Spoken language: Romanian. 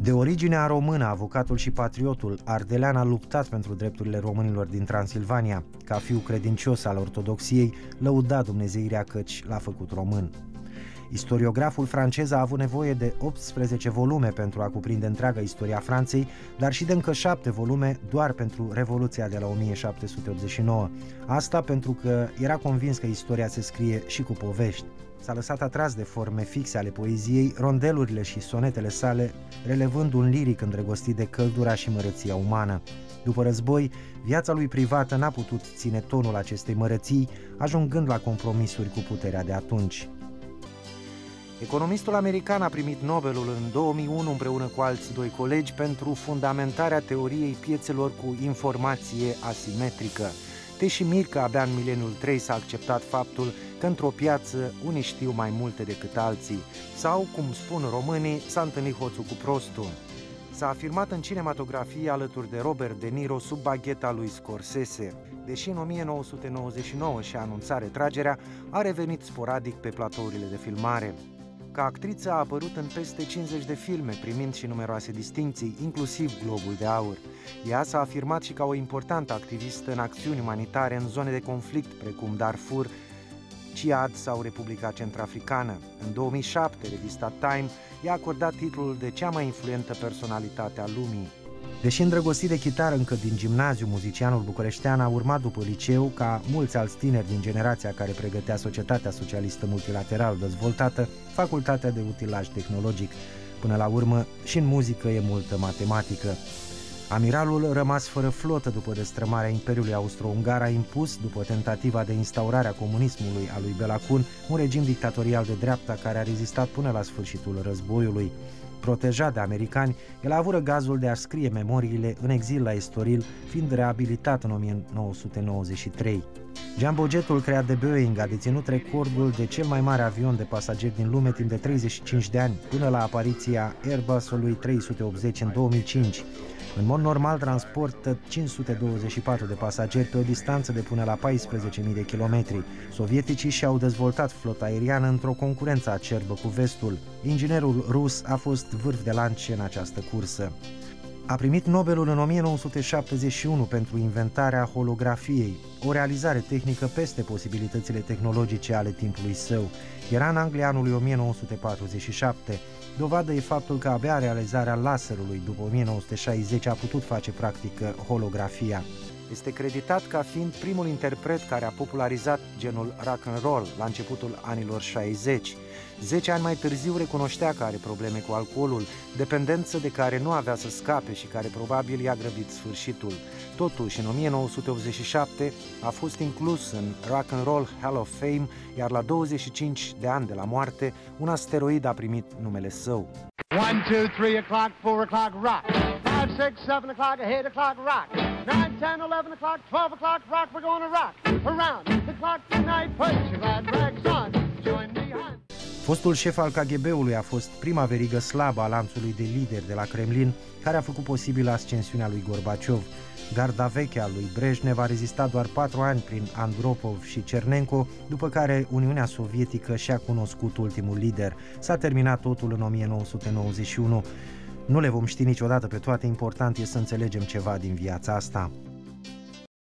De origine română, avocatul și patriotul Ardelean a luptat pentru drepturile românilor din Transilvania. Ca fiu credincios al ortodoxiei, lăuda dumnezeirea căci l-a făcut român. Istoriograful francez a avut nevoie de 18 volume pentru a cuprinde întreaga istoria Franței, dar și de încă 7 volume doar pentru Revoluția de la 1789. Asta pentru că era convins că istoria se scrie și cu povești. S-a lăsat atras de forme fixe ale poeziei, rondelurile și sonetele sale, relevând un liric îndrăgostit de căldura și măreția umană. După război, viața lui privată n-a putut ține tonul acestei măreții, ajungând la compromisuri cu puterea de atunci. Economistul american a primit Nobelul în 2001 împreună cu alți doi colegi pentru fundamentarea teoriei piețelor cu informație asimetrică. Deși Mircă abia în mileniul 3 s-a acceptat faptul că într-o piață unii știu mai multe decât alții, sau, cum spun românii, s-a întâlnit hoțul cu prostul. S-a afirmat în cinematografie alături de Robert De Niro sub bagheta lui Scorsese. Deși în 1999 și-a anunțat retragerea, a revenit sporadic pe platourile de filmare. Ca actriță a apărut în peste 50 de filme, primind și numeroase distincții, inclusiv Globul de Aur. Ea s-a afirmat și ca o importantă activistă în acțiuni umanitare în zone de conflict, precum Darfur, Ciad sau Republica Centrafricană. În 2007, revista Time i-a acordat titlul de cea mai influentă personalitate a lumii. Deși îndrăgostit de chitară încă din gimnaziu, muzicianul bucureștean a urmat după liceu, ca mulți alți tineri din generația care pregătea societatea socialistă multilateral dezvoltată, facultatea de utilaj tehnologic. Până la urmă, și în muzică e multă matematică. Amiralul, rămas fără flotă după destrămarea Imperiului Austro-Ungar, a impus, după tentativa de instaurare a comunismului a lui Bela Kun, un regim dictatorial de dreapta care a rezistat până la sfârșitul războiului. Protejat de americani, el a avut răgazul de a scrie memoriile în exil la Estoril, fiind reabilitat în 1993. Jumbo Jetul creat de Boeing a deținut recordul de cel mai mare avion de pasageri din lume timp de 35 de ani, până la apariția Airbus-ului 380 în 2005. În mod normal transportă 524 de pasageri pe o distanță de până la 14.000 de kilometri. Sovieticii și-au dezvoltat flota aeriană într-o concurență acerbă cu vestul. Inginerul rus a fost vârf de lance în această cursă. A primit Nobelul în 1971 pentru inventarea holografiei, o realizare tehnică peste posibilitățile tehnologice ale timpului său. Era în Anglia anului 1947. Dovadă e faptul că abia realizarea laserului după 1960 a putut face practică holografia. Este creditat ca fiind primul interpret care a popularizat genul rock and roll la începutul anilor 60. 10 ani mai târziu recunoștea că are probleme cu alcoolul, dependență de care nu avea să scape și care probabil i-a grăbit sfârșitul. Totuși, în 1987 a fost inclus în Rock and Roll Hall of Fame, iar la 25 de ani de la moarte, un asteroid a primit numele său. 1, 2, 3 o'clock, 4 o'clock, rock. 5, 6, 7 o'clock, 8 o'clock, rock. 9, 10, 11 o'clock, 12 o'clock, rock. We're gonna rock around the clock tonight. Put your glad rags on. Join me on. Fostul șef al KGB-ului a fost prima verigă slabă a lanțului de lideri de la Kremlin, care a făcut posibilă ascensiunea lui Gorbaciov. Garda veche a lui Brejnev a rezistat doar 4 ani prin Andropov și Cernenko, după care Uniunea Sovietică și-a cunoscut ultimul lider. S-a terminat totul în 1991. Nu le vom ști niciodată pe toate, important e să înțelegem ceva din viața asta.